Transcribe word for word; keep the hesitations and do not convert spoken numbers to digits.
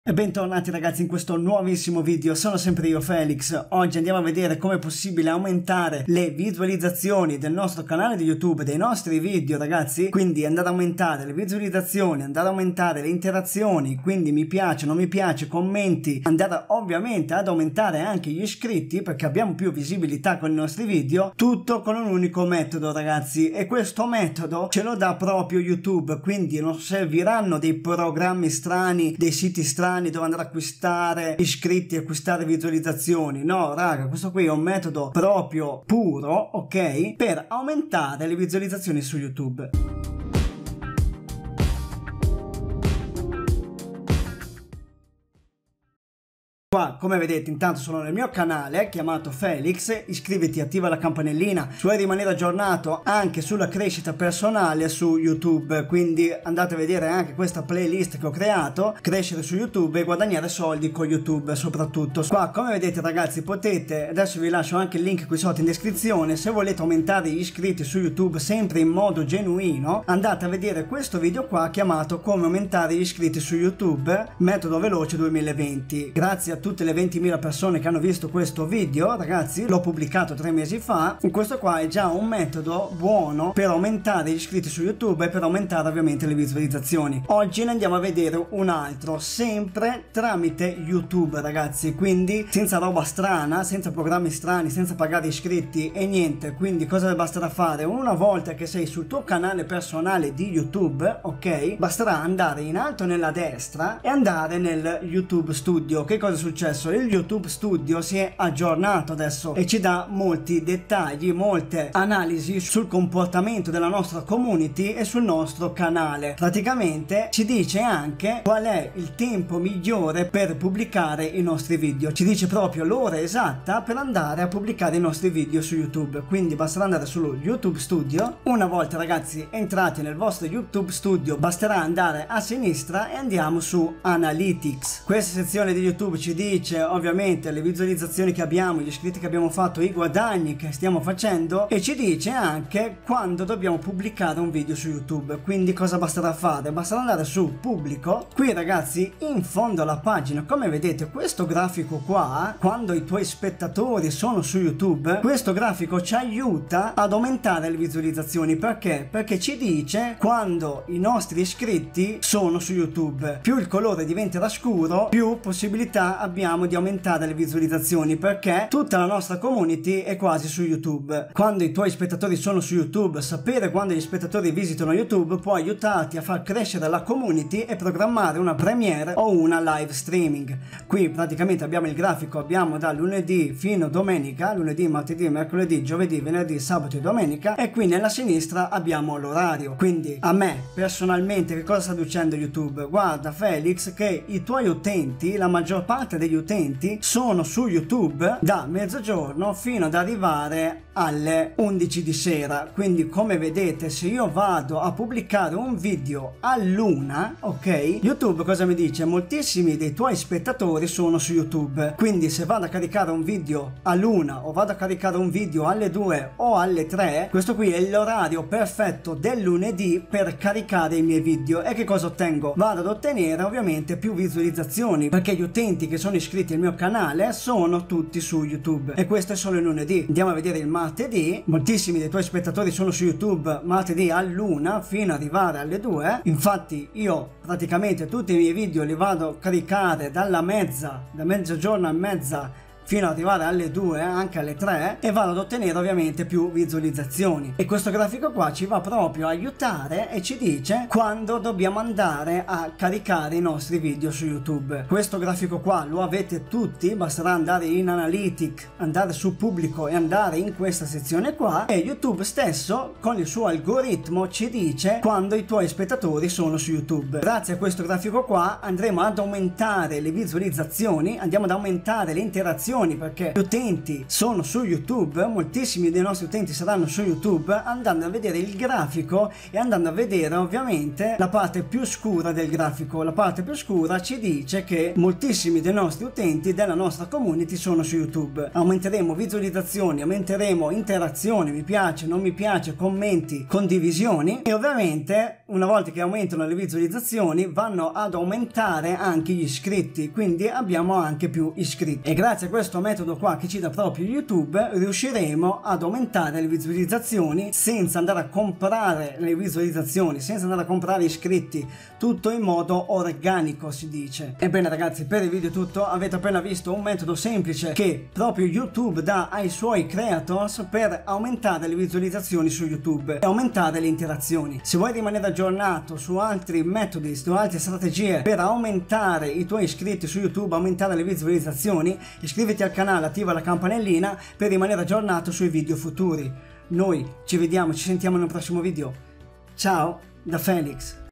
E bentornati ragazzi in questo nuovissimo video, sono sempre io Felix. Oggi andiamo a vedere come è possibile aumentare le visualizzazioni del nostro canale di YouTube, dei nostri video ragazzi. Quindi andare ad aumentare le visualizzazioni, andare ad aumentare le interazioni, quindi mi piace, non mi piace, commenti, andare ovviamente ad aumentare anche gli iscritti perché abbiamo più visibilità con i nostri video, tutto con un unico metodo ragazzi. E questo metodo ce lo dà proprio YouTube, quindi non serviranno dei programmi strani, dei siti strani dove andare ad acquistare iscritti, acquistare visualizzazioni. No raga, questo qui è un metodo proprio puro, ok, per aumentare le visualizzazioni su YouTube. Qua come vedete intanto sono nel mio canale chiamato Felix, iscriviti, attiva la campanellina se vuoi rimanere aggiornato anche sulla crescita personale su YouTube, quindi andate a vedere anche questa playlist che ho creato, crescere su YouTube e guadagnare soldi con YouTube soprattutto. Qua come vedete ragazzi potete, adesso vi lascio anche il link qui sotto in descrizione, se volete aumentare gli iscritti su YouTube sempre in modo genuino, andate a vedere questo video qua chiamato come aumentare gli iscritti su YouTube, metodo veloce duemilaventi. Grazie a tutte le ventimila persone che hanno visto questo video ragazzi, l'ho pubblicato tre mesi fa. Questo qua è già un metodo buono per aumentare gli iscritti su YouTube e per aumentare ovviamente le visualizzazioni. Oggi ne andiamo a vedere un altro, sempre tramite YouTube ragazzi, quindi senza roba strana, senza programmi strani, senza pagare iscritti e niente. Quindi cosa basterà fare? Una volta che sei sul tuo canale personale di YouTube, ok, basterà andare in alto nella destra e andare nel YouTube Studio. Che cosa succede? Il YouTube Studio si è aggiornato adesso e ci dà molti dettagli, molte analisi sul comportamento della nostra community e sul nostro canale. Praticamente ci dice anche qual è il tempo migliore per pubblicare i nostri video, ci dice proprio l'ora esatta per andare a pubblicare i nostri video su YouTube. Quindi basterà andare su YouTube Studio. Una volta ragazzi entrati nel vostro YouTube Studio basterà andare a sinistra e andiamo su Analytics. Questa sezione di YouTube ci dice ovviamente le visualizzazioni che abbiamo, gli iscritti che abbiamo fatto, i guadagni che stiamo facendo e ci dice anche quando dobbiamo pubblicare un video su YouTube. Quindi cosa basterà fare? Basterà andare su pubblico. Qui ragazzi in fondo alla pagina come vedete questo grafico qua, quando i tuoi spettatori sono su YouTube, questo grafico ci aiuta ad aumentare le visualizzazioni. Perché? Perché ci dice quando i nostri iscritti sono su YouTube. Più il colore diventerà scuro, più possibilità abbiamo di aumentare le visualizzazioni, perché tutta la nostra community è quasi su YouTube. Quando i tuoi spettatori sono su YouTube, sapere quando gli spettatori visitano YouTube può aiutarti a far crescere la community e programmare una premiere o una live streaming. Qui praticamente abbiamo il grafico, abbiamo da lunedì fino a domenica, lunedì, martedì, mercoledì, giovedì, venerdì, sabato e domenica, e qui nella sinistra abbiamo l'orario. Quindi a me personalmente che cosa sta dicendo YouTube? Guarda Felix che i tuoi utenti, la maggior parte degli utenti sono su YouTube da mezzogiorno fino ad arrivare alle undici di sera. Quindi come vedete se io vado a pubblicare un video all'una, ok, YouTube cosa mi dice? Moltissimi dei tuoi spettatori sono su YouTube. Quindi se vado a caricare un video all'una o vado a caricare un video alle due o alle tre, questo qui è l'orario perfetto del lunedì per caricare i miei video. E che cosa ottengo? Vado ad ottenere ovviamente più visualizzazioni perché gli utenti che sono iscritti al mio canale sono tutti su YouTube. E questo è solo il lunedì. Andiamo a vedere il martedì. Moltissimi dei tuoi spettatori sono su YouTube martedì all'una fino ad arrivare alle due. Infatti io praticamente tutti i miei video li vado a caricare dalla mezza, da mezzogiorno a mezza fino ad arrivare alle due, anche alle tre, e vado ad ottenere ovviamente più visualizzazioni. E questo grafico qua ci va proprio a aiutare e ci dice quando dobbiamo andare a caricare i nostri video su YouTube. Questo grafico qua lo avete tutti, basterà andare in Analytics, andare su pubblico e andare in questa sezione qua, e YouTube stesso con il suo algoritmo ci dice quando i tuoi spettatori sono su YouTube. Grazie a questo grafico qua andremo ad aumentare le visualizzazioni, andiamo ad aumentare le interazioni visualizzazioni, perché gli utenti sono su YouTube, moltissimi dei nostri utenti saranno su YouTube, andando a vedere il grafico e andando a vedere ovviamente la parte più scura del grafico. La parte più scura ci dice che moltissimi dei nostri utenti della nostra community sono su YouTube. Aumenteremo visualizzazioni, aumenteremo interazioni, mi piace, non mi piace, commenti, condivisioni, e ovviamente una volta che aumentano le visualizzazioni vanno ad aumentare anche gli iscritti, quindi abbiamo anche più iscritti, e grazie a questo metodo qua che ci dà proprio YouTube riusciremo ad aumentare le visualizzazioni senza andare a comprare le visualizzazioni, senza andare a comprare iscritti, tutto in modo organico si dice. Ebbene ragazzi, per il video è tutto. Avete appena visto un metodo semplice che proprio YouTube dà ai suoi creators per aumentare le visualizzazioni su YouTube e aumentare le interazioni. Se vuoi rimanere aggiornato su altri metodi, su altre strategie per aumentare i tuoi iscritti su YouTube, aumentare le visualizzazioni, iscriviti al canale, attiva la campanellina per rimanere aggiornato sui video futuri. Noi ci vediamo, ci sentiamo nel prossimo video. Ciao da Felix.